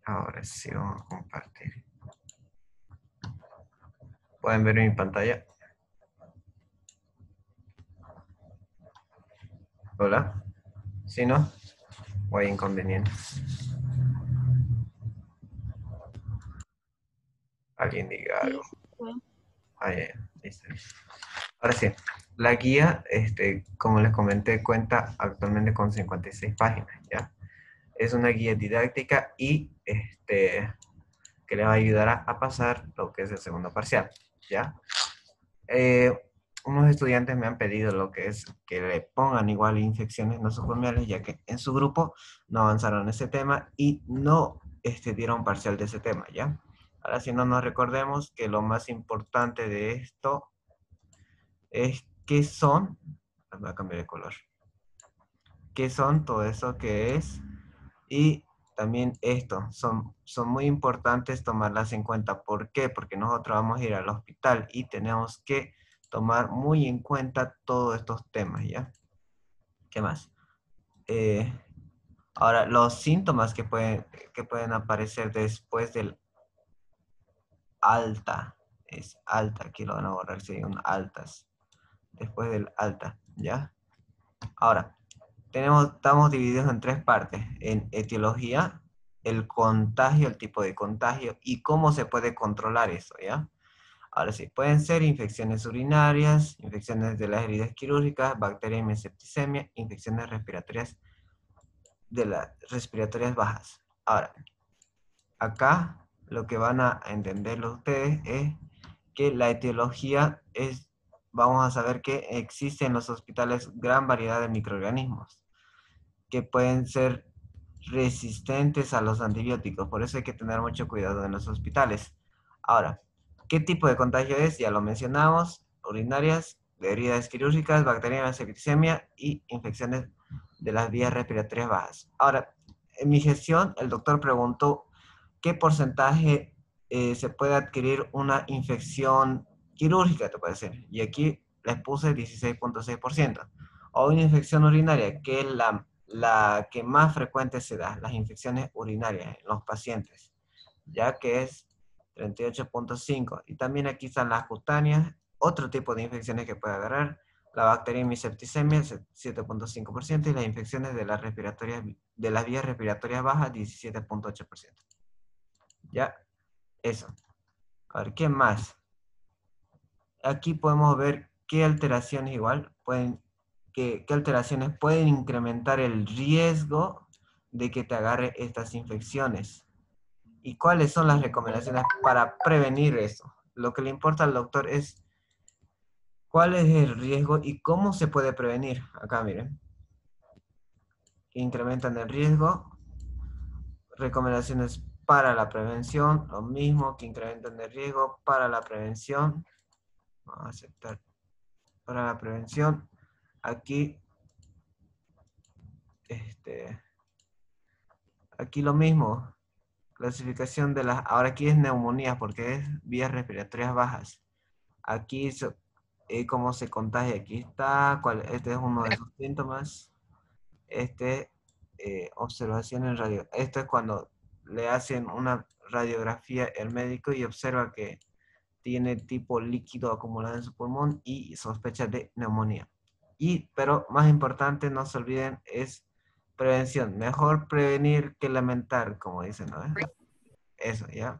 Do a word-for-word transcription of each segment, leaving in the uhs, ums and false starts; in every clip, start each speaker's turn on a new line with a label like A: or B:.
A: Ahora sí vamos a compartir. ¿Pueden ver mi pantalla? ¿Hola? ¿Sí, no? ¿O hay inconvenientes? ¿Alguien diga
B: Sí,
A: algo?
B: sí, fue.
A: Ah, ya, ya, listo. Ahora sí, la guía, este, como les comenté, cuenta actualmente con cincuenta y seis páginas, ¿ya? Es una guía didáctica y este, que les va a ayudar a, a pasar lo que es el segundo parcial, ¿ya? Eh, unos estudiantes me han pedido lo que es que le pongan igual infecciones nosocomiales, ya que en su grupo no avanzaron en ese tema y no este, dieron parcial de ese tema, ¿ya? Ahora, si no nos recordemos que lo más importante de esto es qué son, voy a cambiar de color, qué son todo eso que es y también esto, son, son muy importantes tomarlas en cuenta. ¿Por qué? Porque nosotros vamos a ir al hospital y tenemos que tomar muy en cuenta todos estos temas, ¿ya? ¿Qué más? Eh, ahora, los síntomas que pueden, que pueden aparecer después del alta, es alta, aquí lo van a borrar, si hay un altas, después del alta, ¿ya? Ahora, tenemos, estamos divididos en tres partes, en etiología, el contagio, el tipo de contagio y cómo se puede controlar eso, ¿ya? Ahora sí, pueden ser infecciones urinarias, infecciones de las heridas quirúrgicas, bacteriemia y septicemia, infecciones respiratorias de las respiratorias bajas. Ahora, acá lo que van a entenderlo ustedes es que la etiología es, vamos a saber que existe en los hospitales gran variedad de microorganismos que pueden ser resistentes a los antibióticos. Por eso hay que tener mucho cuidado en los hospitales. Ahora, ¿qué tipo de contagio es? Ya lo mencionamos, urinarias, de heridas quirúrgicas, bacterias, septicemia y infecciones de las vías respiratorias bajas. Ahora, en mi gestión, el doctor preguntó qué porcentaje eh, se puede adquirir una infección quirúrgica, te puede decir. Y aquí les puse dieciséis punto seis por ciento. O una infección urinaria, que es la la que más frecuente se da, las infecciones urinarias en los pacientes, ya que es treinta y ocho punto cinco. Y también aquí están las cutáneas, otro tipo de infecciones que puede agarrar, la bacteria y septicemia, siete punto cinco por ciento, y las infecciones de las, respiratorias, de las vías respiratorias bajas, diecisiete punto ocho por ciento. Ya, eso. A ver, ¿qué más? Aquí podemos ver qué alteraciones igual pueden, qué, qué alteraciones pueden incrementar el riesgo de que te agarre estas infecciones. ¿Y cuáles son las recomendaciones para prevenir eso? Lo que le importa al doctor es cuál es el riesgo y cómo se puede prevenir. Acá miren, incrementan el riesgo, recomendaciones para la prevención, lo mismo que incrementan el riesgo para la prevención. Vamos a aceptar para la prevención. Aquí Este, aquí lo mismo, clasificación de las, ahora aquí es neumonía porque es vías respiratorias bajas. Aquí so- eh, cómo se contagia, aquí está, cuál, este es uno de sus síntomas. Este, eh, observación en radio, esto es cuando le hacen una radiografía el médico y observa que tiene tipo líquido acumulado en su pulmón y sospecha de neumonía. Y, pero más importante, no se olviden, es prevención. Mejor prevenir que lamentar, como dicen, ¿no? Eso, ¿ya?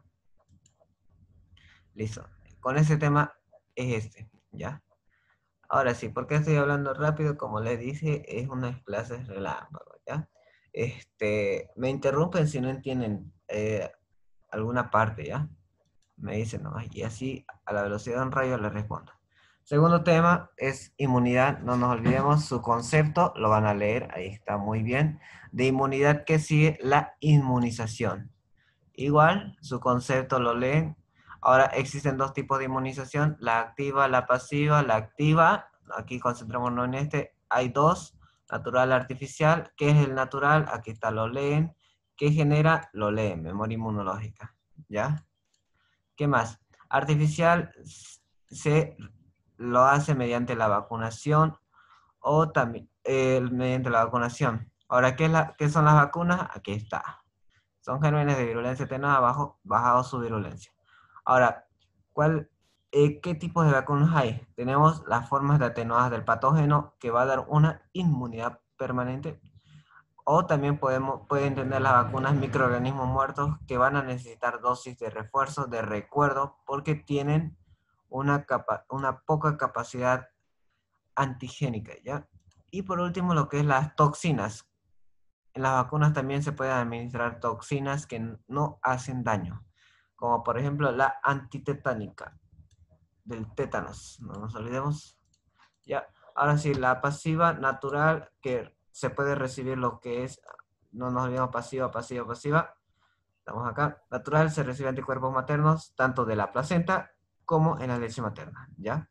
A: Listo. Con ese tema es este, ¿ya? Ahora sí, ¿por qué estoy hablando rápido? Como les dije, es unas clases relámpago, ¿ya? Este, me interrumpen si no entienden eh, alguna parte, ¿ya? Me dicen nomás, y así a la velocidad de un rayo le respondo. Segundo tema es inmunidad, no nos olvidemos, su concepto lo van a leer, ahí está muy bien. De inmunidad, ¿qué sigue? La inmunización. Igual, su concepto lo leen. Ahora existen dos tipos de inmunización, la activa, la pasiva. La activa, aquí concentrémonos en este, hay dos, natural, artificial. ¿Qué es el natural? Aquí está, lo leen. ¿Qué genera? Lo leen, memoria inmunológica, ¿ya? ¿Qué más? Artificial se lo hace mediante la vacunación o también eh, mediante la vacunación. Ahora, ¿qué, es la, ¿qué son las vacunas? Aquí está. Son gérmenes de virulencia atenuada, bajo, bajado su virulencia. Ahora, ¿cuál, eh, ¿qué tipos de vacunas hay? Tenemos las formas de atenuadas del patógeno que va a dar una inmunidad permanente. O también podemos, pueden tener las vacunas microorganismos muertos que van a necesitar dosis de refuerzo, de recuerdo, porque tienen una, capa, una poca capacidad antigénica, ¿ya? Y por último, lo que es las toxinas. En las vacunas también se pueden administrar toxinas que no hacen daño, como por ejemplo la antitetánica del tétanos, no nos olvidemos. Ya, ahora sí, la pasiva natural, que se puede recibir lo que es, no nos olvidemos, pasiva, pasiva, pasiva. Estamos acá. Natural, se recibe anticuerpos maternos, tanto de la placenta como en la leche materna, ¿ya?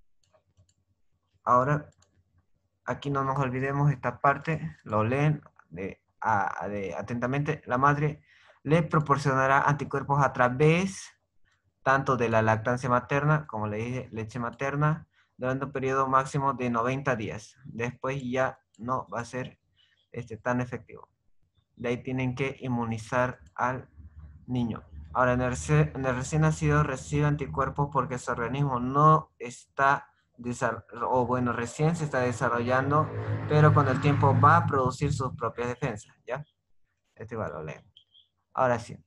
A: Ahora, aquí no nos olvidemos esta parte, lo leen de, a, de, atentamente. La madre le proporcionará anticuerpos a través tanto de la lactancia materna, como le dije, leche materna, durante un periodo máximo de noventa días. Después ya no va a ser este, tan efectivo. De ahí tienen que inmunizar al niño. Ahora, en el, en el recién nacido recibe anticuerpos porque su organismo no está, o bueno, recién se está desarrollando, pero con el tiempo va a producir sus propias defensas, ¿ya? Este igual lo leen. Ahora sí.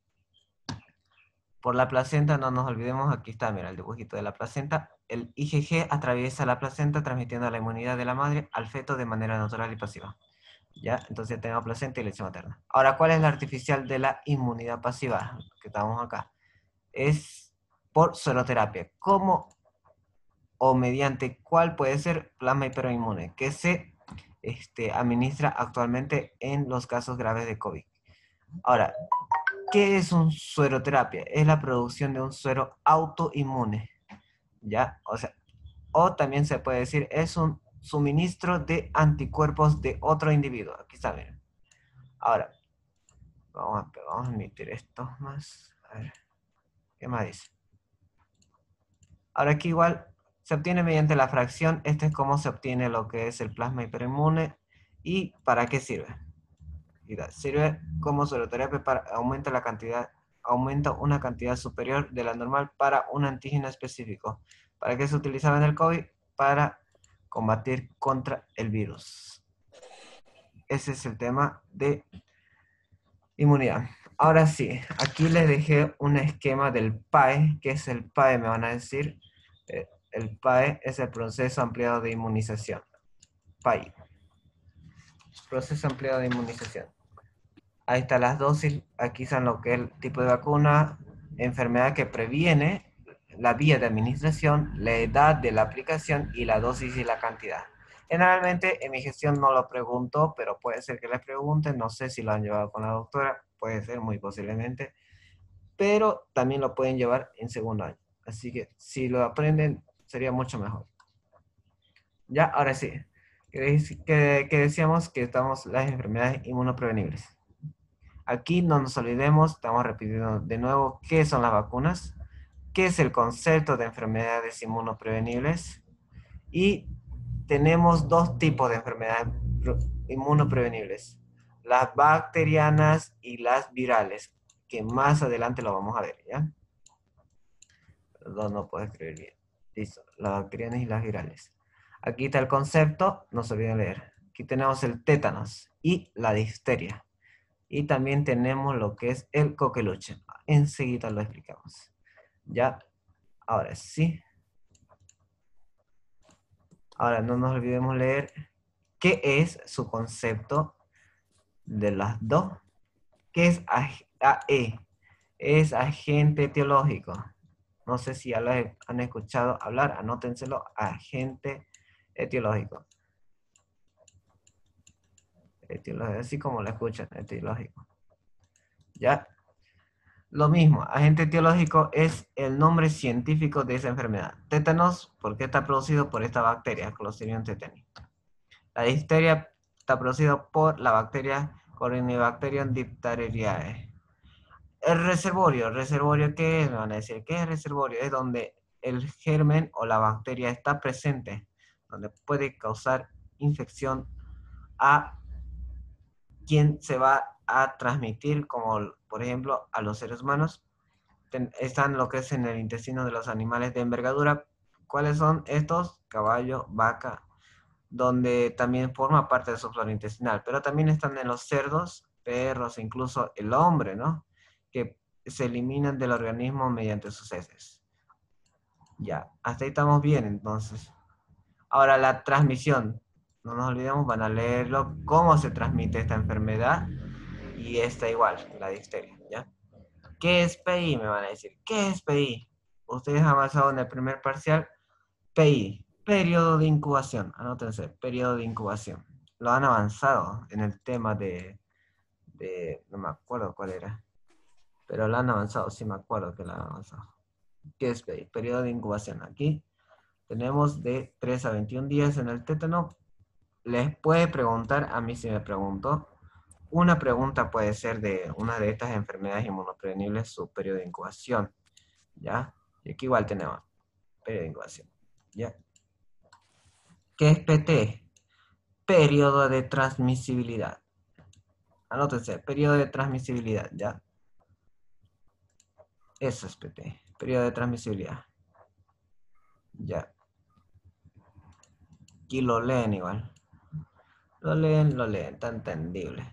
A: Por la placenta, no nos olvidemos, aquí está, mira, el dibujito de la placenta. El I G G atraviesa la placenta transmitiendo la inmunidad de la madre al feto de manera natural y pasiva. ¿Ya? Entonces tenemos placenta y leche materna. Ahora, ¿cuál es la artificial de la inmunidad pasiva? Que estamos acá. Es por seroterapia. ¿Cómo o mediante cuál puede ser plasma hiperoinmune? Que se este, administra actualmente en los casos graves de COVID. Ahora, ¿qué es un sueroterapia? Es la producción de un suero autoinmune, ¿ya? O sea, o también se puede decir, es un suministro de anticuerpos de otro individuo. Aquí está, miren. Ahora, vamos a, vamos a emitir esto más. A ver, ¿qué más dice? Ahora aquí igual se obtiene mediante la fracción. Este es cómo se obtiene lo que es el plasma hiperinmune y para qué sirve. Sirve como seroterapia para aumenta la cantidad, aumenta una cantidad superior de la normal para un antígeno específico. ¿Para qué se utilizaba en el COVID? Para combatir contra el virus. Ese es el tema de inmunidad. Ahora sí, aquí les dejé un esquema del P A E. ¿Qué es el P A E? Me van a decir. El P A E es el proceso ampliado de inmunización. P A I. Proceso ampliado de inmunización. Ahí están las dosis, aquí están lo que es el tipo de vacuna, enfermedad que previene, la vía de administración, la edad de la aplicación y la dosis y la cantidad. Generalmente en mi gestión no lo pregunto, pero puede ser que les pregunten, no sé si lo han llevado con la doctora, puede ser muy posiblemente, pero también lo pueden llevar en segundo año. Así que si lo aprenden sería mucho mejor. Ya, ahora sí, que, que, que decíamos que estamos las enfermedades inmunoprevenibles. Aquí no nos olvidemos, estamos repitiendo de nuevo, ¿qué son las vacunas? ¿Qué es el concepto de enfermedades inmunoprevenibles? Y tenemos dos tipos de enfermedades inmunoprevenibles, las bacterianas y las virales, que más adelante lo vamos a ver, ¿ya? Perdón, no puedo escribir bien. Listo, las bacterianas y las virales. Aquí está el concepto, no se olviden leer. Aquí tenemos el tétanos y la difteria. Y también tenemos lo que es el coqueluche. Enseguida lo explicamos. Ya, ahora sí. Ahora no nos olvidemos leer qué es su concepto de las dos. ¿Qué es A E? Es agente etiológico. No sé si ya lo han escuchado hablar, anótenselo, agente etiológico. Etiológico, así como lo escuchan, etiológico. ¿Ya? Lo mismo, agente etiológico es el nombre científico de esa enfermedad. Tétanos, porque está producido por esta bacteria, Clostridium tetani. La difteria está producido por la bacteria Corynebacterium diphtheriae. El reservorio, ¿el reservorio qué es? Me van a decir, ¿qué es el reservorio? Es donde el germen o la bacteria está presente, donde puede causar infección a quien se va a transmitir, como por ejemplo a los seres humanos, ten, están lo que es en el intestino de los animales de envergadura. ¿Cuáles son estos? Caballo, vaca, donde también forma parte de su flora intestinal, pero también están en los cerdos, perros, incluso el hombre, ¿no? Que se eliminan del organismo mediante sus heces. Ya, hasta ahí estamos bien, entonces. Ahora, la transmisión. No nos olvidemos, van a leerlo, cómo se transmite esta enfermedad, y esta igual, la difteria, ¿ya? ¿Qué es P I? Me van a decir. ¿Qué es P I? Ustedes han avanzado en el primer parcial. P I, periodo de incubación. Anótense, periodo de incubación. Lo han avanzado en el tema de, de, no me acuerdo cuál era, pero lo han avanzado, sí me acuerdo que lo han avanzado. ¿Qué es P I? Periodo de incubación. Aquí tenemos de tres a veintiún días en el tétano. Les puede preguntar, a mí sí me preguntó, una pregunta puede ser de una de estas enfermedades inmunoprevenibles, su periodo de incubación, ¿ya? Y aquí igual tenemos periodo de incubación, ¿ya? ¿Qué es P T? Periodo de transmisibilidad. Anótense, periodo de transmisibilidad, ¿ya? Eso es P T, periodo de transmisibilidad. Ya. Aquí lo leen igual. Lo leen, lo leen, está entendible.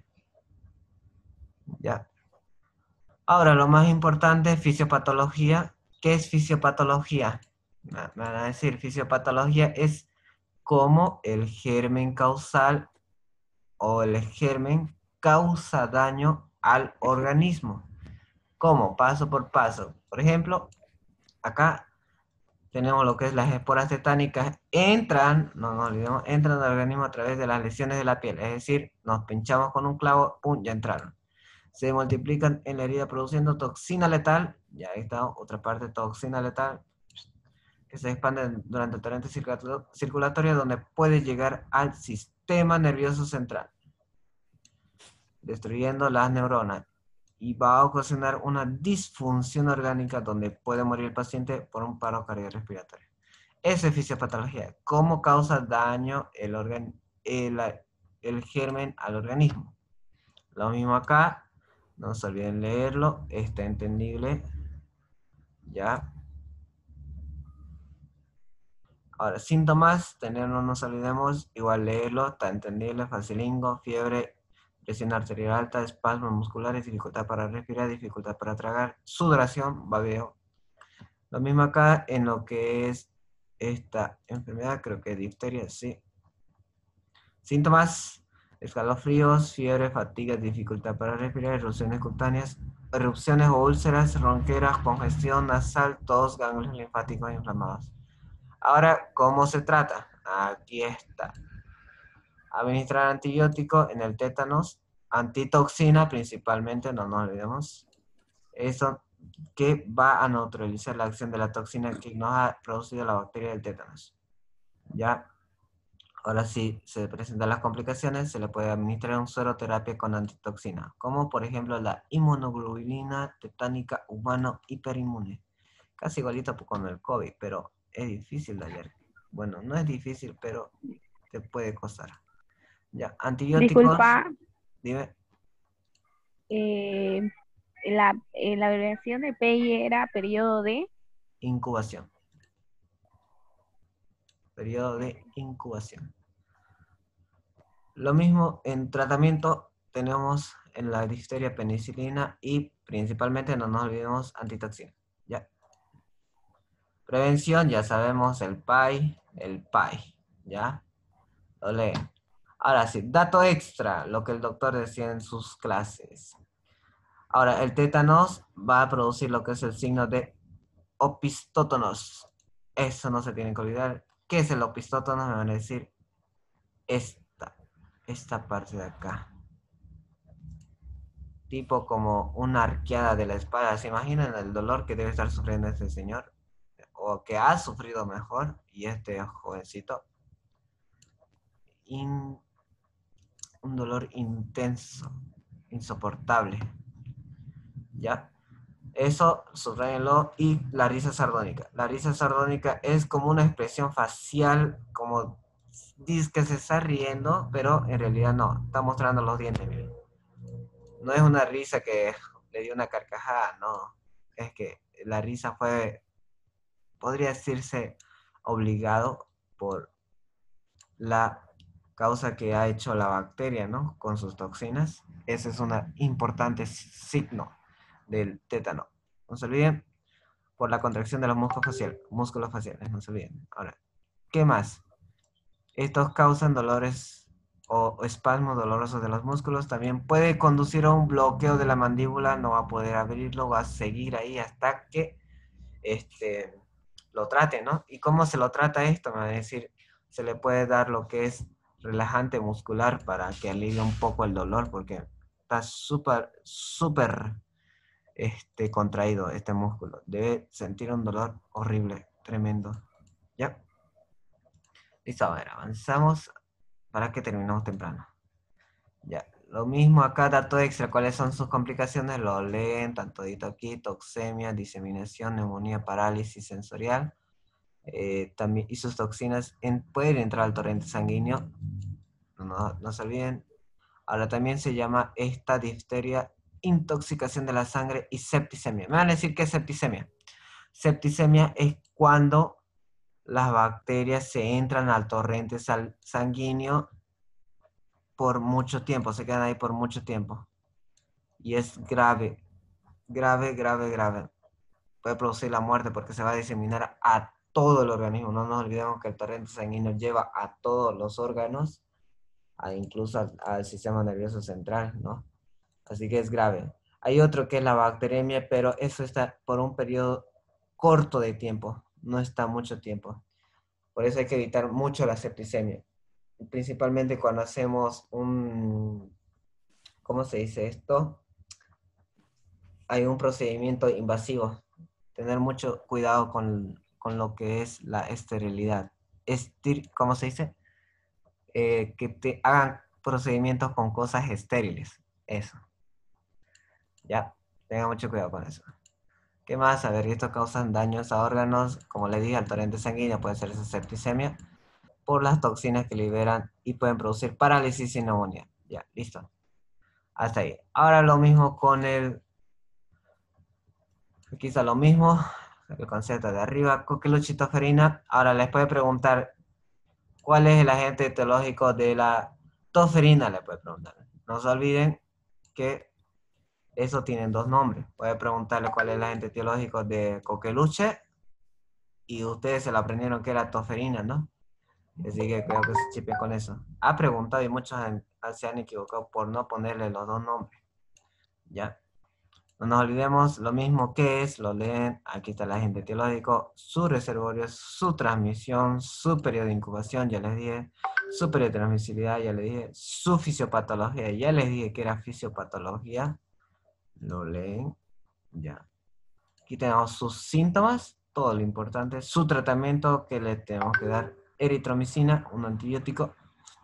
A: Ya. Ahora, lo más importante, fisiopatología. ¿Qué es fisiopatología? Me van a decir, fisiopatología es cómo el germen causal o el germen causa daño al organismo. ¿Cómo? Paso por paso. Por ejemplo, acá tenemos lo que es las esporas tetánicas. Entran, no nos olvidemos, entran al organismo a través de las lesiones de la piel. Es decir, nos pinchamos con un clavo, ¡pum!, ya entraron. Se multiplican en la herida produciendo toxina letal, ya ahí está otra parte, toxina letal, que se expande durante el torrente circulatorio donde puede llegar al sistema nervioso central, destruyendo las neuronas, y va a ocasionar una disfunción orgánica donde puede morir el paciente por un paro cardiorrespiratorio. Esa es fisiopatología, cómo causa daño el, organ el, el germen al organismo. Lo mismo acá, no se olviden leerlo, está entendible, ¿ya? Ahora, síntomas, tener, no nos olvidemos, igual leerlo, está entendible, facilingo, fiebre, presión arterial alta, espasmos musculares, dificultad para respirar, dificultad para tragar, sudoración, babeo. Lo mismo acá en lo que es esta enfermedad, creo que difteria, sí. Síntomas, escalofríos, fiebre, fatiga, dificultad para respirar, erupciones cutáneas, erupciones o úlceras, ronqueras, congestión nasal, tos, ganglios linfáticos inflamados. Ahora, ¿cómo se trata? Aquí está. Administrar antibiótico en el tétanos, antitoxina principalmente, no nos olvidemos. Eso que va a neutralizar la acción de la toxina que nos ha producido la bacteria del tétanos. Ya. Ahora sí, se presentan las complicaciones, se le puede administrar un sueroterapia con antitoxina, como por ejemplo la inmunoglobulina tetánica humano hiperinmune. Casi igualito con el COVID, pero es difícil de hallar. Bueno, no es difícil, pero te puede costar. Ya, antibióticos.
B: Disculpa.
A: Dime.
B: Eh, la, eh, la abreviación de P I era periodo de
A: incubación. Periodo de incubación. Lo mismo en tratamiento tenemos en la difteria penicilina y principalmente no nos olvidemos antitoxina. Ya. Prevención, ya sabemos el P A I, el P A I, ¿ya? Lo leen. Ahora sí, dato extra, lo que el doctor decía en sus clases. Ahora, el tétanos va a producir lo que es el signo de opistótonos. Eso no se tiene que olvidar. ¿Qué es el opistótonos? Me van a decir esta, esta parte de acá. Tipo como una arqueada de la espalda. ¿Se imaginan el dolor que debe estar sufriendo este señor? O que ha sufrido mejor, y este jovencito. In, un dolor intenso, insoportable. ¿Ya? Eso, subrayenlo. Y la risa sardónica. La risa sardónica es como una expresión facial, como dice que se está riendo, pero en realidad no. Está mostrando los dientes, miren. no es una risa que le dio una carcajada, no. Es que la risa fue, podría decirse, obligado por la causa que ha hecho la bacteria, ¿no? Con sus toxinas. Ese es un importante signo del tétano. No se olviden, por la contracción de los músculos faciales, músculos faciales, no se olviden. Ahora, ¿qué más? Estos causan dolores o espasmos dolorosos de los músculos. También puede conducir a un bloqueo de la mandíbula, no va a poder abrirlo, va a seguir ahí hasta que este, lo trate, ¿no? ¿Y cómo se lo trata esto? Me va a decir, se le puede dar lo que es relajante muscular para que alivie un poco el dolor, porque está súper, súper este, contraído este músculo. Debe sentir un dolor horrible, tremendo. ¿Ya? Listo, a ver, avanzamos para que terminemos temprano. Ya, lo mismo acá, dato extra, ¿cuáles son sus complicaciones? Lo leen, tanto aquí, toxemia, diseminación, neumonía, parálisis sensorial. Eh, también, y sus toxinas en, pueden entrar al torrente sanguíneo. No, no, no se olviden. Ahora también se llama esta difteria intoxicación de la sangre y septicemia. Me van a decir qué es septicemia. Septicemia es cuando las bacterias se entran al torrente sanguíneo por mucho tiempo, se quedan ahí por mucho tiempo. Y es grave, grave, grave, grave. Puede producir la muerte porque se va a diseminar a todo el organismo. No nos olvidemos que el torrente sanguíneo lleva a todos los órganos, a incluso al, al sistema nervioso central, ¿no? Así que es grave. Hay otro que es la bacteremia, pero eso está por un periodo corto de tiempo, no está mucho tiempo. Por eso hay que evitar mucho la septicemia. Principalmente cuando hacemos un, ¿cómo se dice esto? Hay un procedimiento invasivo. Tener mucho cuidado con, con lo que es la esterilidad. Estir, ¿cómo se dice? Eh, que te hagan procedimientos con cosas estériles. Eso. Ya, tenga mucho cuidado con eso. ¿Qué más? A ver, esto causan daños a órganos, como le dije, al torrente sanguíneo, puede ser esa septicemia, por las toxinas que liberan y pueden producir parálisis y neumonía. Ya, listo. Hasta ahí. Ahora lo mismo con el, aquí está lo mismo, el concepto de arriba, coquiluchitoferina. Ahora les puede preguntar, ¿cuál es el agente etiológico de la toferina? Le puede preguntar. No se olviden que eso tienen dos nombres. Puede preguntarle cuál es el agente etiológico de coqueluche y ustedes se lo aprendieron que era toferina, ¿no? Así que creo que se chipen con eso. Ha preguntado y muchos han, se han equivocado por no ponerle los dos nombres. Ya. No nos olvidemos lo mismo que es, lo leen, aquí está el agente etiológico, su reservorio, su transmisión, su periodo de incubación, ya les dije, su periodo de transmisibilidad, ya les dije, su fisiopatología, ya les dije que era fisiopatología, lo leen, ya. Aquí tenemos sus síntomas, todo lo importante, su tratamiento que le tenemos que dar, eritromicina, un antibiótico.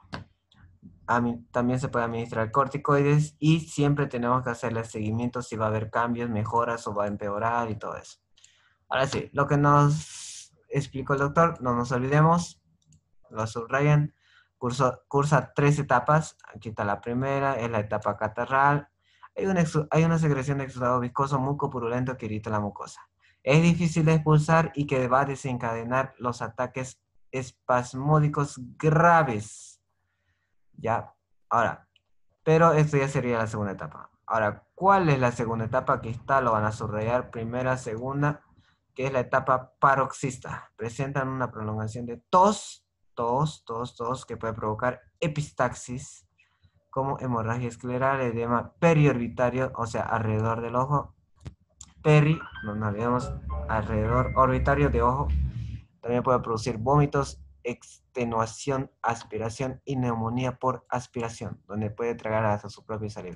A: También se puede administrar corticoides y siempre tenemos que hacerle seguimiento si va a haber cambios, mejoras o va a empeorar y todo eso. Ahora sí, lo que nos explicó el doctor, no nos olvidemos, lo subrayan, curso, cursa tres etapas. Aquí está la primera, es la etapa catarral. Hay una, hay una secreción de exudado viscoso mucopurulento que irrita la mucosa. Es difícil de expulsar y que va a desencadenar los ataques espasmódicos graves. Ya, ahora, pero esto ya sería la segunda etapa. Ahora, ¿cuál es la segunda etapa? Aquí está, lo van a subrayar, primera, segunda, que es la etapa paroxista. Presentan una prolongación de tos, tos, tos, tos, que puede provocar epistaxis, como hemorragia escleral, edema periorbitario, o sea, alrededor del ojo, peri, no nos olvidemos, alrededor orbitario de ojo, también puede producir vómitos, extenuación, aspiración y neumonía por aspiración, donde puede tragar hasta su propia saliva.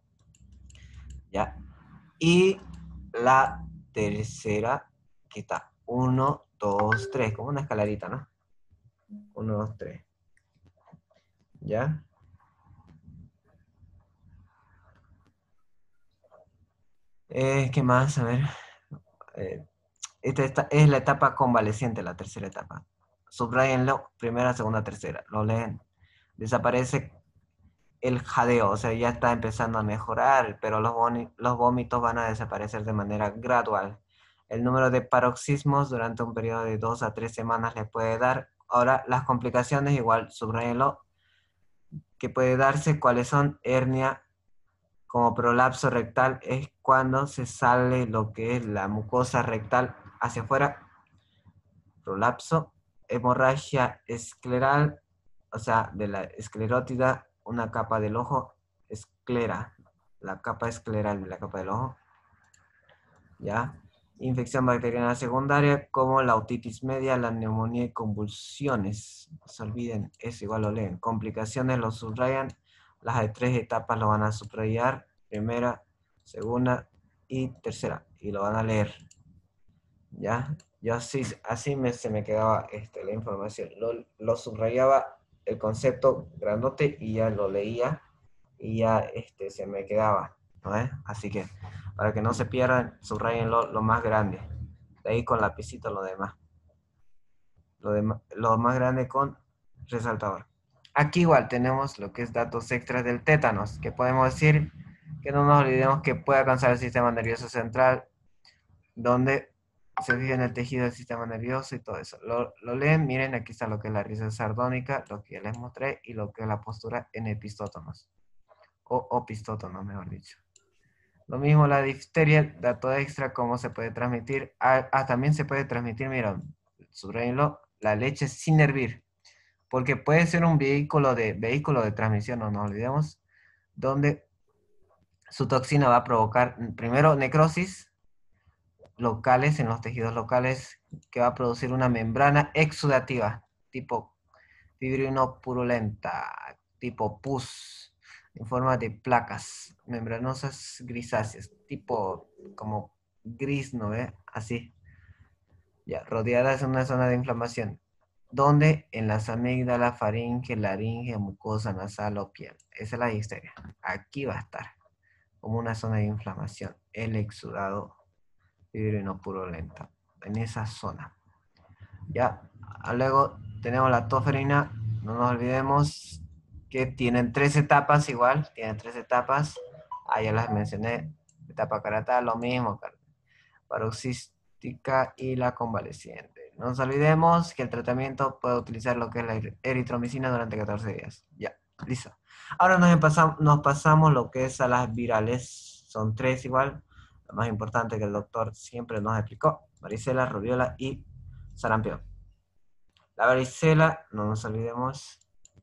A: ¿Ya? Y la tercera, que está uno, dos, tres, como una escalarita, ¿no? uno, dos, tres. ¿Ya? Eh, ¿Qué más? A ver. Eh, esta, esta es la etapa convaleciente, la tercera etapa. Subrayenlo, primera, segunda, tercera. Lo leen. Desaparece el jadeo, o sea, ya está empezando a mejorar, pero los, los vómitos van a desaparecer de manera gradual. El número de paroxismos durante un periodo de dos a tres semanas le puede dar. Ahora, las complicaciones, igual, subrayenlo, que puede darse, cuáles son: hernia, como prolapso rectal, es cuando se sale lo que es la mucosa rectal hacia afuera. Prolapso, hemorragia escleral, o sea, de la esclerótida, una capa del ojo, esclera, la capa escleral de la capa del ojo, ¿ya? Infección bacteriana secundaria, como la otitis media, la neumonía y convulsiones. No se olviden, eso igual lo leen. Complicaciones lo subrayan, las tres etapas lo van a subrayar, primera, segunda y tercera, y lo van a leer, ¿ya? Yo así, así me, se me quedaba este, la información. Lo, lo subrayaba el concepto grandote y ya lo leía y ya este, se me quedaba, ¿no es? Así que para que no se pierdan, subrayen lo, lo más grande. De ahí con lapicito lo demás. Lo, demás, lo más grande con resaltador. Aquí igual tenemos lo que es datos extras del tétanos, que podemos decir que no nos olvidemos que puede alcanzar el sistema nervioso central, donde se fija en el tejido del sistema nervioso y todo eso. Lo, lo leen, miren, aquí está lo que es la risa sardónica, lo que ya les mostré, y lo que es la postura en epistótonos, o opistótonos, mejor dicho. Lo mismo la difteria, dato extra, cómo se puede transmitir. Ah, ah también se puede transmitir, miren, subrayenlo, la leche sin hervir, porque puede ser un vehículo de, vehículo de transmisión, no nos olvidemos, donde su toxina va a provocar, primero, necrosis locales, en los tejidos locales, que va a producir una membrana exudativa, tipo fibrino purulenta, tipo pus, en forma de placas membranosas grisáceas, tipo como gris, ¿no ve? Así, ya, rodeadas en una zona de inflamación, donde en las amígdalas, faringe, laringe, mucosa nasal o piel. Esa es la histeria. Aquí va a estar, como una zona de inflamación, el exudado fibrino purulenta, en esa zona. Ya, luego tenemos la toferina, no nos olvidemos que tienen tres etapas igual, tienen tres etapas, ah, ya las mencioné, etapa caratal, lo mismo, paroxística y la convaleciente. No nos olvidemos que el tratamiento puede utilizar lo que es la eritromicina durante catorce días. Ya, listo. Ahora nos pasamos, nos pasamos lo que es a las virales, son tres igual, lo más importante que el doctor siempre nos explicó: varicela, rubiola y sarampión. La varicela, no nos olvidemos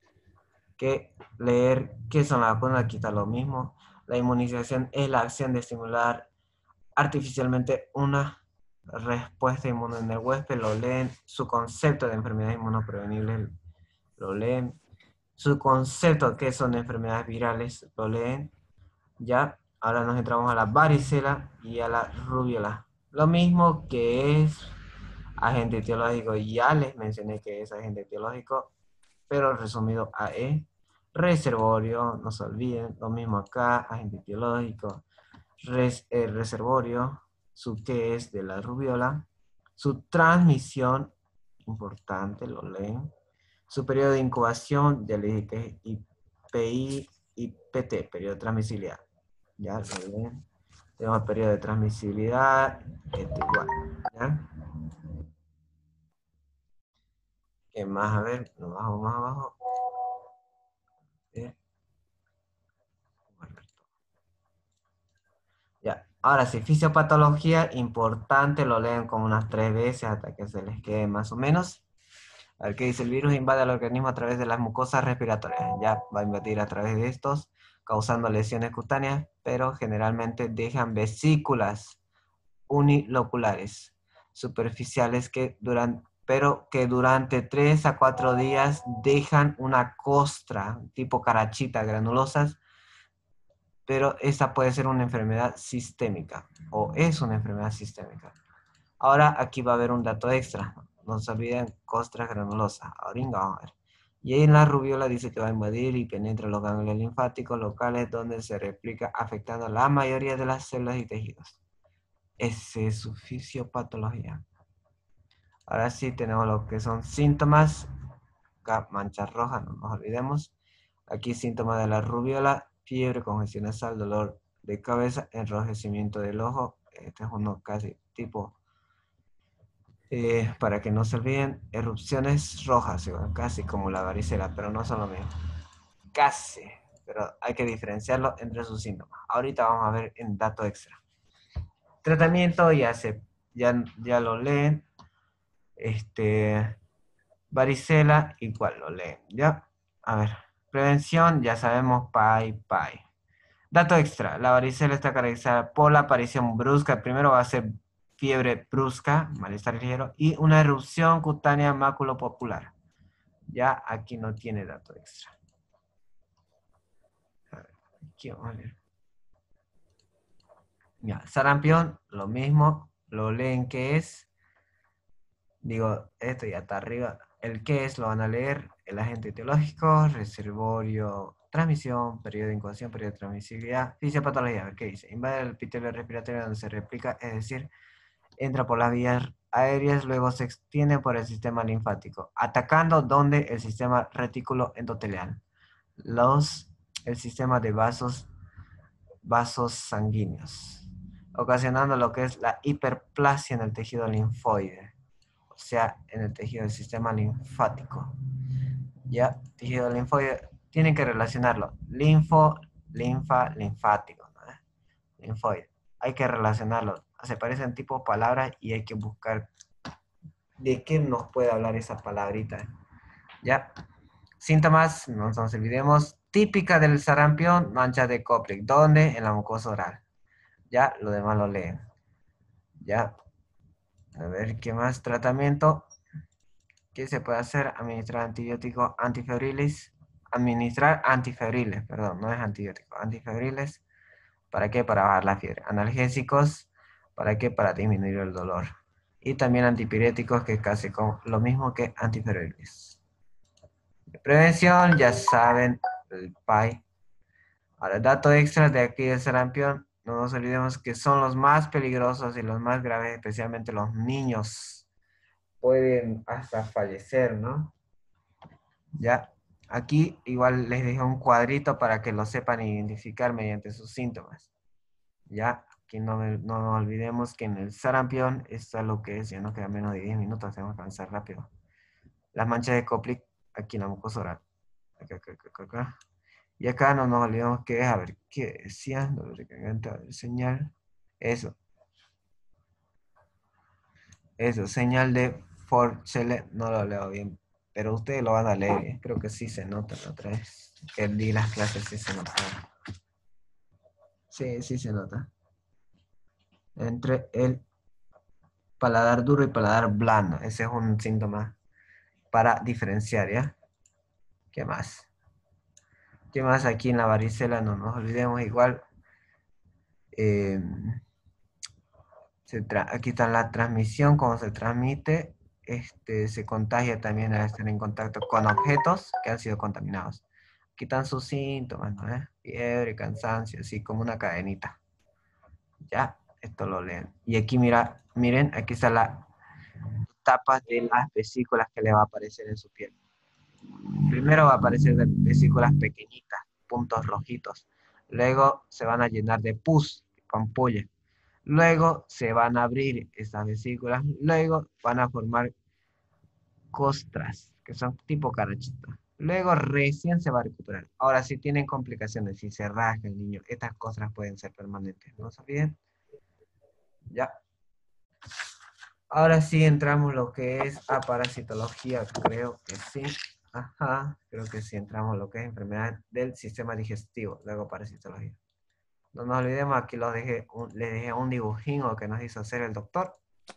A: que leer qué son las vacunas, aquí está lo mismo. La inmunización es la acción de estimular artificialmente una respuesta inmune en el huésped, lo leen. Su concepto de enfermedades inmunoprevenibles, lo leen. Su concepto de qué son enfermedades virales, lo leen. Ya, ahora nos entramos a la varicela y a la rubiola. Lo mismo que es agente etiológico, ya les mencioné que es agente etiológico, pero resumido a E. Reservorio, no se olviden, lo mismo acá, agente etiológico, res, eh, reservorio, su qué es de la rubiola, su transmisión, importante, lo leen, su periodo de incubación, ya le dije que es I P I y P T, periodo de transmisibilidad, ya lo leen. Tenemos el periodo de transmisibilidad, este igual, ¿ya? ¿Qué más? A ver, nos bajamos más abajo. Ya, ahora sí, fisiopatología, importante, lo leen como unas tres veces hasta que se les quede más o menos. A ver qué dice: el virus invade al organismo a través de las mucosas respiratorias. Ya va a invadir a través de estos, causando lesiones cutáneas, pero generalmente dejan vesículas uniloculares superficiales que duran, pero que durante tres a cuatro días dejan una costra tipo carachita granulosas, pero esta puede ser una enfermedad sistémica o es una enfermedad sistémica. Ahora aquí va a haber un dato extra. No se olviden, costra granulosa. Ahora vamos a ver. Y en la rubiola dice que va a invadir y penetra los ganglios linfáticos locales, donde se replica afectando a la mayoría de las células y tejidos. Esa es su fisiopatología. Ahora sí tenemos lo que son síntomas. Acá, manchas rojas, no nos olvidemos. Aquí síntomas de la rubiola, fiebre, congestión nasal, dolor de cabeza, enrojecimiento del ojo. Este es uno casi tipo, eh, para que no se olviden, erupciones rojas, igual, casi como la varicela, pero no son lo mismo. Casi, pero hay que diferenciarlo entre sus síntomas. Ahorita vamos a ver en dato extra. Tratamiento ya, se, ya, ya lo leen. Este, varicela, igual lo leen, ¿ya? A ver, prevención, ya sabemos, pay, pay. Dato extra, la varicela está caracterizada por la aparición brusca. Primero va a ser fiebre brusca, malestar ligero, y una erupción cutánea maculopopular. Ya aquí no tiene dato extra. A ver, aquí vamos a leer. Ya, sarampión, lo mismo, lo leen qué es. Digo, esto ya está arriba. El qué es lo van a leer. El agente etiológico, reservorio, transmisión, periodo de incubación, periodo de transmisibilidad, fisiopatología. ¿Qué dice? Invade el epitelio respiratorio donde se replica, es decir, entra por las vías aéreas, luego se extiende por el sistema linfático, atacando donde el sistema retículo endotelial, los, el sistema de vasos, vasos sanguíneos, ocasionando lo que es la hiperplasia en el tejido linfoide, o sea, en el tejido del sistema linfático. Ya, tejido linfoide, tienen que relacionarlo, linfo, linfa, linfático, ¿no? Linfoide, hay que relacionarlo, se parecen tipo palabras y hay que buscar de qué nos puede hablar esa palabrita. Ya, síntomas, no nos olvidemos, típica del sarampión, mancha de Koplik, ¿dónde? En la mucosa oral. Ya, lo demás lo leen. Ya, a ver, ¿qué más? Tratamiento. ¿Qué se puede hacer? Administrar antibióticos antifebriles. Administrar antifebriles, perdón, no es antibiótico. Antifebriles, ¿para qué? Para bajar la fiebre. Analgésicos, ¿para qué? Para disminuir el dolor. Y también antipiréticos, que es casi como lo mismo que antifebriles. Prevención, ya saben, el P A I. Ahora, dato extra de aquí del sarampión, no nos olvidemos que son los más peligrosos y los más graves, especialmente los niños. Pueden hasta fallecer, ¿no? Ya, aquí igual les dejé un cuadrito para que lo sepan identificar mediante sus síntomas. Ya, aquí no, me, no nos olvidemos que en el sarampión está lo que es, ya nos queda menos de diez minutos, tenemos que avanzar rápido. Las manchas de Koplik, aquí en la mucosa oral. Acá, acá, acá, acá. Y acá no nos olvidemos que es, a ver, ¿qué decía? Dolor de garganta, señal. Eso, eso, señal de Forchelle, no lo leo bien, pero ustedes lo van a leer, ¿eh? Creo que sí se nota la otra vez. Que di las clases, sí se nota. Sí, sí se nota. Entre el paladar duro y paladar blando. Ese es un síntoma para diferenciar, ¿ya? ¿Qué más? ¿Qué más aquí en la varicela? No nos olvidemos igual. Eh, se aquí está la transmisión, cómo se transmite. Este, se contagia también al estar en contacto con objetos que han sido contaminados. Aquí están sus síntomas, ¿no? ¿Eh? Fiebre, cansancio, así como una cadenita. Ya, esto lo leen. Y aquí mira, miren, aquí está la tapas de las vesículas que le va a aparecer en su piel. Primero va a aparecer de vesículas pequeñitas, puntos rojitos. Luego se van a llenar de pus, con ampolla. Luego se van a abrir estas vesículas. Luego van a formar costras, que son tipo carachitas. Luego recién se va a recuperar. Ahora, si tienen complicaciones, si se rasca el niño, estas costras pueden ser permanentes. ¿No se olviden? Ya. Ahora sí entramos lo que es a parasitología, creo que sí. Ajá, creo que sí entramos lo que es enfermedad del sistema digestivo, luego parasitología. No nos olvidemos, aquí los dejé un, les dejé un dibujín que nos hizo hacer el doctor.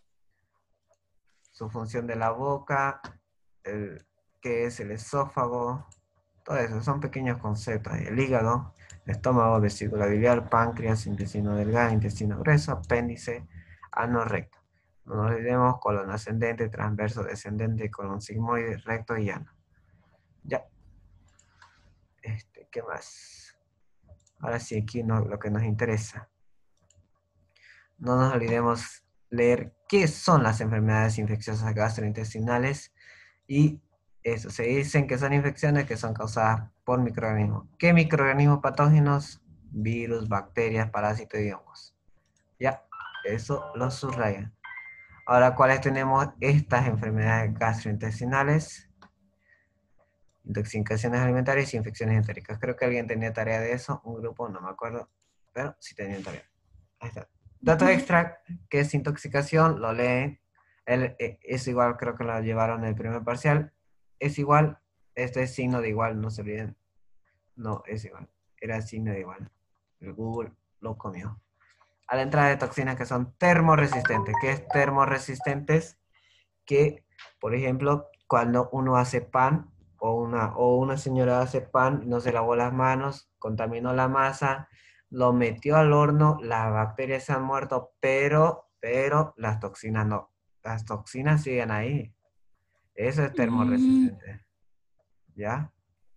A: Su función de la boca, el, qué es el esófago, todo eso, son pequeños conceptos. El hígado, el estómago, vesícula biliar, páncreas, intestino delgado, intestino grueso, apéndice, ano recto. No nos olvidemos colon ascendente, transverso, descendente, colon sigmoide, recto y ano. Ya. Este, ¿qué más? Ahora sí, aquí no, lo que nos interesa. No nos olvidemos leer qué son las enfermedades infecciosas gastrointestinales y Eso, se dicen que son infecciones que son causadas por microorganismos. ¿Qué microorganismos patógenos? Virus, bacterias, parásitos y hongos. Ya, eso lo subrayan. Ahora, ¿cuáles tenemos estas enfermedades gastrointestinales? Intoxicaciones alimentarias y infecciones entéricas. Creo que alguien tenía tarea de eso, un grupo, no me acuerdo, pero sí tenía tarea. Ahí está. Dato extra, que es intoxicación, lo leen. El, eh, es igual, creo que lo llevaron en el primer parcial. Es igual, este es signo de igual, no se olviden. No, es igual. Era signo de igual. El Google lo comió. A la entrada de toxinas que son termorresistentes. ¿Qué es termorresistentes? Que, por ejemplo, cuando uno hace pan o una, o una señora hace pan, no se lavó las manos, contaminó la masa, lo metió al horno, las bacterias se han muerto, pero, pero las toxinas no. Las toxinas siguen ahí. Eso es
B: Mm,
A: termorresistente. ¿Ya?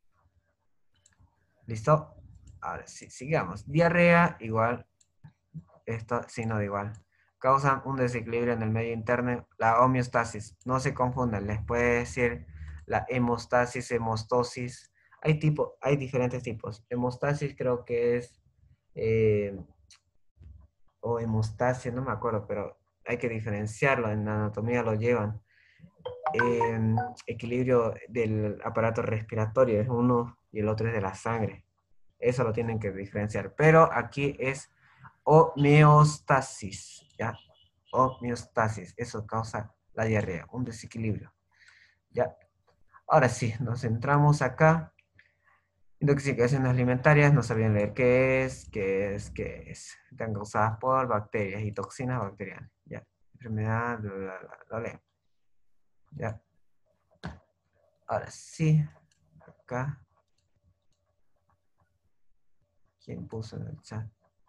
A: ¿Listo? Ahora sí, sigamos. Diarrea, igual. Esto, signo de igual. Causan un desequilibrio en el medio interno, la homeostasis. No se confundan, les puede decir la hemostasis, hemostosis. Hay, tipo, hay diferentes tipos. Hemostasis creo que es, eh, o hemostasia, no me acuerdo, pero hay que diferenciarlo, en la anatomía lo llevan. Eh, equilibrio del aparato respiratorio es uno y el otro es de la sangre. Eso lo tienen que diferenciar. Pero aquí es homeostasis, ¿ya? Homeostasis, eso causa la diarrea, un desequilibrio, ¿ya? Ahora sí, nos centramos acá. Intoxicaciones alimentarias, no sabían leer qué es, qué es, qué es. Están causadas por bacterias y toxinas bacterianas, ¿ya? Enfermedad, bla, bla, bla, lo leo, ¿ya? Ahora sí, acá. ¿Quién puso en el chat?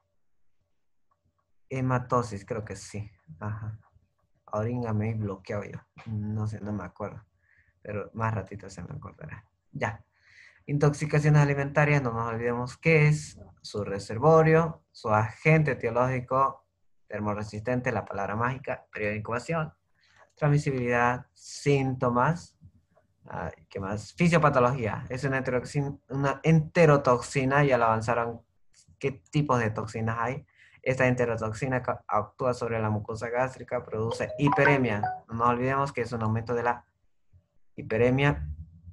A: Hematosis, creo que sí. Ajá. Ahorita me he bloqueado yo. No sé, no me acuerdo. Pero más ratito se me acordará. Ya. Intoxicaciones alimentarias, no nos olvidemos qué es su reservorio, su agente etiológico, termorresistente, la palabra mágica, periodo de incubación, transmisibilidad, síntomas, ay, ¿qué más? Fisiopatología, es una, una enterotoxina, ya lo avanzaron qué tipos de toxinas hay. Esta enterotoxina actúa sobre la mucosa gástrica, produce hiperemia. No nos olvidemos que es un aumento de la hiperemia,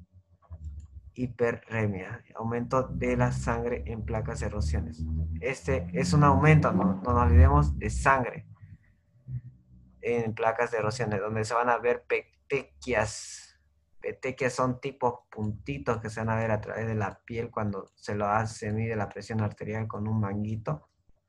A: hiperremia, aumento de la sangre en placas de erosiones. Este es un aumento, no, no nos olvidemos, de sangre en placas de erosiones, donde se van a ver petequias. Petequias son tipos puntitos que se van a ver a través de la piel cuando se lo hace, se mide la presión arterial con un manguito.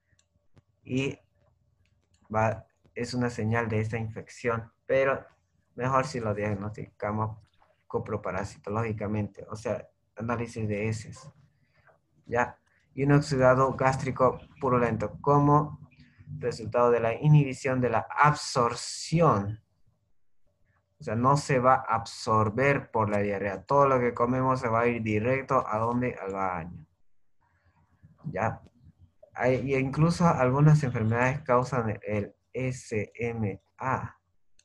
A: Y va, es una señal de esta infección, pero mejor si lo diagnosticamos coproparasitológicamente, o sea, análisis de heces, ¿ya? Y un oxidado gástrico purulento como resultado de la inhibición de la absorción. O sea, no se va a absorber por la diarrea. Todo lo que comemos se va a ir directo a donde, al baño. ¿Ya? Hay, y incluso algunas enfermedades causan el S M A.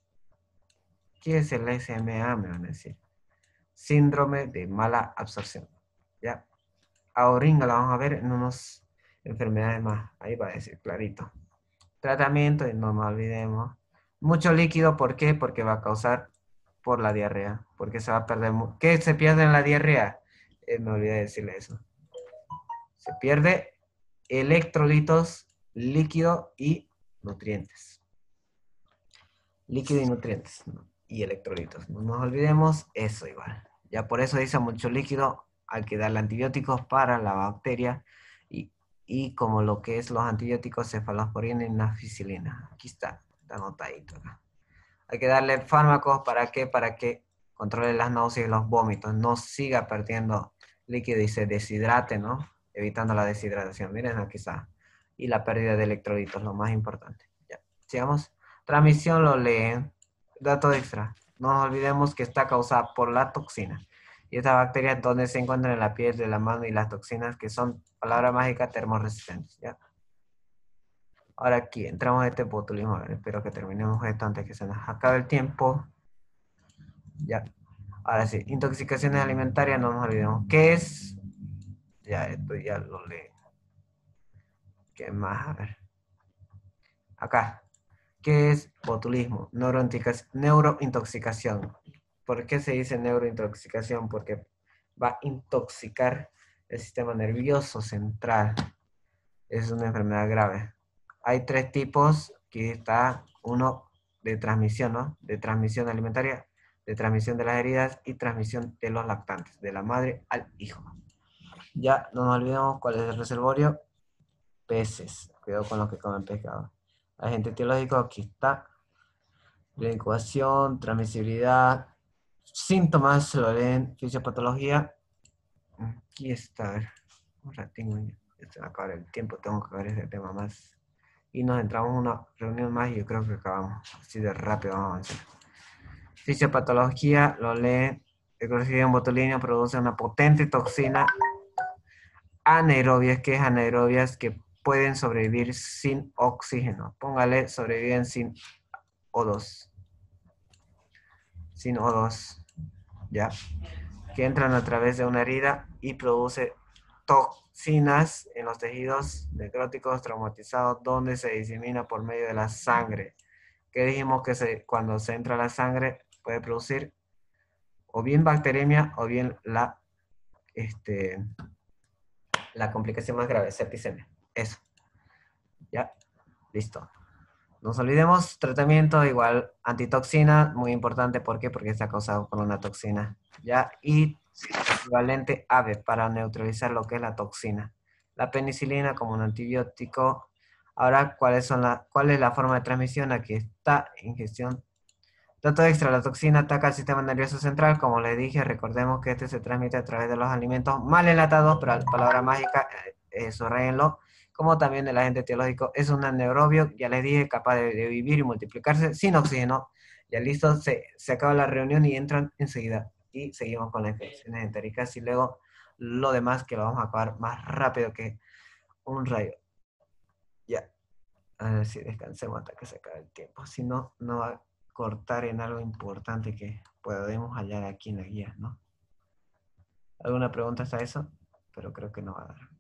A: ¿Qué es el S M A? Me van a decir. Síndrome de mala absorción. ¿Ya? Ahorita la vamos a ver en unas enfermedades más. Ahí va a decir clarito. Tratamiento, y no nos olvidemos. Mucho líquido, ¿por qué? Porque va a causar por la diarrea. Porque se va a perder. ¿Qué se pierde en la diarrea? Eh, me olvidé de decirle eso. Se pierde electrolitos, líquido y nutrientes. Líquido y nutrientes, ¿no? Y electrolitos. No nos olvidemos eso igual. Ya por eso dice mucho líquido, hay que darle antibióticos para la bacteria y, y como lo que es los antibióticos, cefalosporina y naficilina. Aquí está, está anotadito acá. Hay que darle fármacos, ¿para qué? Para que controle las náuseas y los vómitos, no siga perdiendo líquido y se deshidrate, ¿no? Evitando la deshidratación. Miren, aquí está. Y la pérdida de electrolitos, lo más importante. Ya, sigamos. Transmisión lo leen. Dato extra. No nos olvidemos que está causada por la toxina. Y esta bacteria donde se encuentra en la piel de la mano y las toxinas que son, palabra mágica, termorresistentes. ¿Ya? Ahora aquí entramos a este botulismo. A ver, espero que terminemos esto antes que se nos acabe el tiempo. Ya. Ahora sí, intoxicaciones alimentarias, no nos olvidemos. ¿Qué es? Ya, esto ya lo leí. ¿Qué más? A ver. Acá. ¿Qué es botulismo? Neurointoxicación. ¿Por qué se dice neurointoxicación? Porque va a intoxicar el sistema nervioso central. Es una enfermedad grave. Hay tres tipos, que está uno de transmisión, ¿no? De transmisión alimentaria, de transmisión de las heridas y transmisión de los lactantes, de la madre al hijo. Ya no nos olvidemos cuál es el reservorio. Peces. Cuidado con los que comen pescado. Agente etiológico, aquí está. La incubación, transmisibilidad, síntomas, lo leen, fisiopatología. Aquí está, a ver, un ratito, ya se va a acabar el tiempo, tengo que ver ese tema más. Y nos entramos en una reunión más y yo creo que acabamos. Así de rápido vamos a avanzar. Fisiopatología, lo leen, el clostridium botulinum produce una potente toxina anaerobias, que es anaerobias que pueden sobrevivir sin oxígeno. Póngale, sobreviven sin O dos. Sin O dos. ¿Ya? Que entran a través de una herida y produce toxinas en los tejidos necróticos traumatizados, donde se disemina por medio de la sangre. Que dijimos que se, cuando se entra la sangre puede producir o bien bacteremia o bien la, este, la complicación más grave, septicemia. Eso. ¿Ya? Listo. No nos olvidemos, tratamiento igual antitoxina, muy importante, ¿por qué? Porque está causado por una toxina, ¿ya? Y equivalente ave para neutralizar lo que es la toxina. La penicilina como un antibiótico. Ahora, ¿cuáles son la, ¿cuál es la forma de transmisión? Aquí está, ingestión. Dato extra, la toxina ataca al sistema nervioso central, como les dije, recordemos que este se transmite a través de los alimentos mal enlatados, pero la palabra mágica, eh, eh, subrayenlo, como también el agente etiológico, es un anaerobio, ya les dije, capaz de, de vivir y multiplicarse sin oxígeno. Ya listo, se, se acaba la reunión y entran enseguida. Y seguimos con las infecciones entéricas y luego lo demás que lo vamos a acabar más rápido que un rayo. Ya, a ver si descansemos hasta que se acabe el tiempo. Si no, no va a cortar en algo importante que podemos hallar aquí en la guía, ¿no? ¿Alguna pregunta hasta eso? Pero creo que no va a dar.